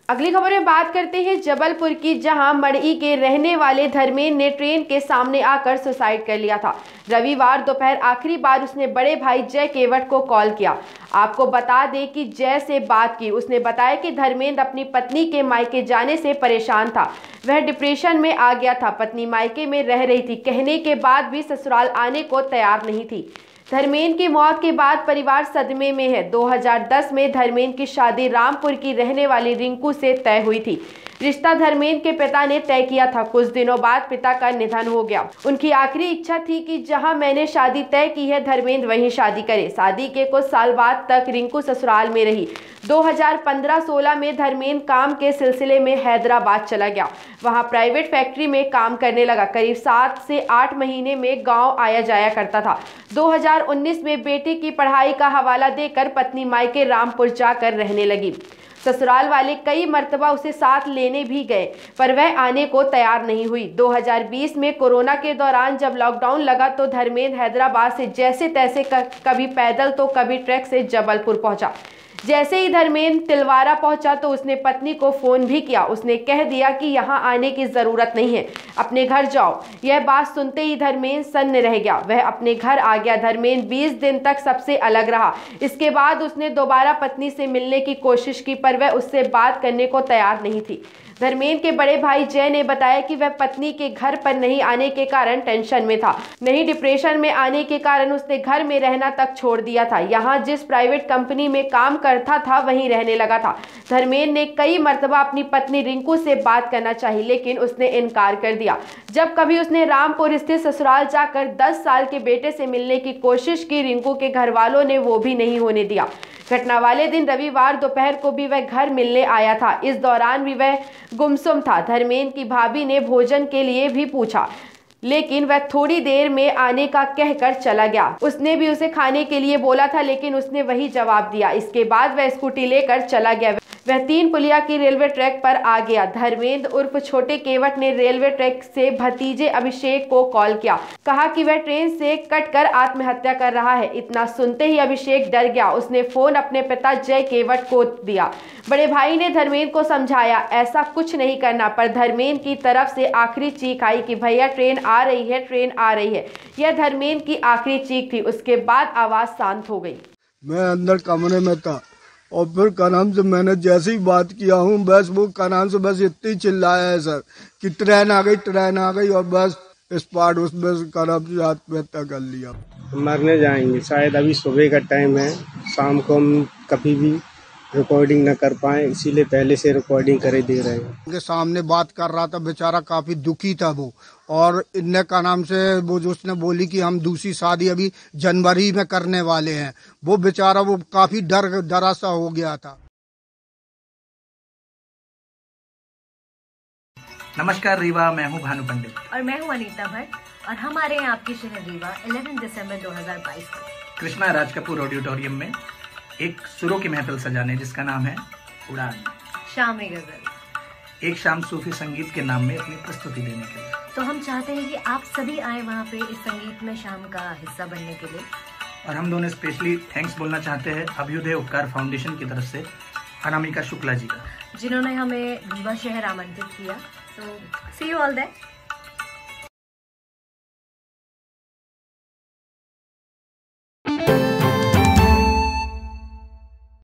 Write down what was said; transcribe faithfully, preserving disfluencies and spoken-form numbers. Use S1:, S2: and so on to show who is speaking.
S1: अगली खबर में बात करते हैं जबलपुर की, जहां मड़ई के रहने वाले धर्मेंद्र ने ट्रेन के सामने आकर सुसाइड कर लिया था। रविवार दोपहर आखिरी बार उसने बड़े भाई जय केवट को कॉल किया। आपको बता दें कि जय से बात की। उसने बताया कि धर्मेंद्र अपनी पत्नी के मायके जाने से परेशान था। वह डिप्रेशन में आ गया था। पत्नी मायके में रह रही थी, कहने के बाद भी ससुराल आने को तैयार नहीं थी। धर्मेंद्र की मौत के बाद परिवार सदमे में है। दो हज़ार दस में धर्मेंद्र की शादी रामपुर की रहने वाली रिंकू से तय हुई थी। रिश्ता धर्मेंद्र के पिता ने तय किया था। कुछ दिनों बाद पिता का निधन हो गया। उनकी आखिरी इच्छा थी कि जहां मैंने शादी तय की है, धर्मेंद्र वहीं शादी करे। शादी के कुछ साल बाद तक रिंकू ससुराल में रही। दो हज़ार पंद्रह सोलह में धर्मेंद्र काम के सिलसिले में हैदराबाद चला गया। वहां प्राइवेट फैक्ट्री में काम करने लगा। करीब सात से आठ महीने में गांव आया जाया करता था। दो हज़ार उन्नीस में बेटे की पढ़ाई का हवाला देकर पत्नी मायके रामपुर जाकर रहने लगी। ससुराल वाले कई मर्तबा उसे साथ लेने भी गए, पर वह आने को तैयार नहीं हुई। दो हज़ार बीस में कोरोना के दौरान जब लॉकडाउन लगा तो धर्मेंद्र हैदराबाद से जैसे तैसे कभी पैदल तो कभी ट्रक से जबलपुर पहुंचा। जैसे ही धर्मेंद्र तिलवारा पहुंचा तो उसने पत्नी को फोन भी किया। उसने कह दिया कि यहाँ आने की जरूरत नहीं है, अपने घर जाओ। यह बात सुनते ही धर्मेंद्र सन्न रह गया। वह अपने घर आ गया। धर्मेंद्र बीस दिन तक सबसे अलग रहा। इसके बाद उसने दोबारा पत्नी से मिलने की कोशिश की, पर वह उससे बात करने को तैयार नहीं थी। धर्मेंद्र के बड़े भाई जय ने बताया कि वह पत्नी के घर पर नहीं आने के कारण टेंशन में था। नहीं, डिप्रेशन में आने के कारण उसने घर में रहना तक छोड़ दिया था। यहाँ जिस प्राइवेट कंपनी में काम करता था वहीं रहने लगा था। धर्मेंद्र ने कई मर्तबा अपनी पत्नी रिंकू से बात करना चाही, लेकिन उसने इनकार कर दिया। जब कभी उसने रामपुर स्थित ससुराल जाकर दस साल के बेटे से मिलने की कोशिश की, रिंकू के घर वालों ने वो भी नहीं होने दिया। घटना वाले दिन रविवार दोपहर को भी वह घर मिलने आया था। इस दौरान भी वह गुमसुम था। धर्मेंद्र की भाभी ने भोजन के लिए भी पूछा, लेकिन वह थोड़ी देर में आने का कहकर चला गया। उसने भी उसे खाने के लिए बोला था, लेकिन उसने वही जवाब दिया। इसके बाद वह स्कूटी लेकर चला गया। वह तीन पुलिया की रेलवे ट्रैक पर आ गया। धर्मेंद्र उर्फ छोटे केवट ने रेलवे ट्रैक से भतीजे अभिषेक को कॉल किया। कहा कि वह ट्रेन से कटकर आत्महत्या कर रहा है। इतना सुनते ही अभिषेक डर गया। उसने फोन अपने पिता जय केवट को दिया। बड़े भाई ने धर्मेंद्र को समझाया ऐसा कुछ नहीं करना, पर धर्मेंद्र की तरफ से आखिरी चीख आई कि भैया ट्रेन आ रही है, ट्रेन आ रही है। यह धर्मेंद्र की आखिरी चीख थी। उसके बाद आवाज शांत हो गई।
S2: मैं अंदर कमरे में था और फिर का नाम से मैंने जैसे ही बात किया हूँ, बस वो का नाम से बस इतनी चिल्लाया है सर कि ट्रेन आ गई, ट्रेन आ गई, और बस स्पॉट उसमें का नाम से आत्महत्या कर लिया।
S3: मरने जाएंगे शायद। अभी सुबह का टाइम है, शाम को हम कभी भी रिकॉर्डिंग न कर पाए, इसीलिए पहले से रिकॉर्डिंग करे दे रहे हैं।
S2: उनके सामने बात कर रहा था, बेचारा काफी दुखी था वो। और इनने का नाम से वो जो उसने बोली कि हम दूसरी शादी अभी जनवरी में करने वाले हैं, वो बेचारा वो काफी डर डरा सा हो गया था।
S4: नमस्कार रीवा, मैं हूं भानु पंडित
S5: और मैं हूं अनीता भट्ट और हम आ रहे हैं आपके शहर रीवा ग्यारह दिसंबर दो हज़ार बाईस को
S4: कृष्णा राज कपूर ऑडिटोरियम में एक सुरों की महफिल सजाने, जिसका नाम है उड़ान
S5: शाम गजल।
S4: एक शाम सूफी संगीत के नाम में अपनी प्रस्तुति देने के लिए।
S5: तो हम चाहते हैं कि आप सभी आए वहाँ पे इस संगीत में शाम का हिस्सा बनने के लिए।
S4: और हम दोनों स्पेशली थैंक्स बोलना चाहते हैं अभ्युदय उपकार फाउंडेशन की तरफ से अनामिका शुक्ला जी का,
S5: जिन्होंने हमें रीवा शहर आमंत्रित किया। So see you all there.